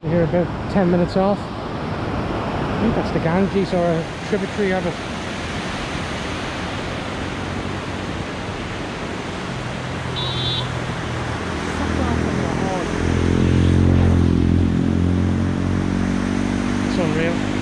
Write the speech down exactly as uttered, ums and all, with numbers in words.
We're here about ten minutes off. I think that's the Ganges or a tributary of it. It's unreal.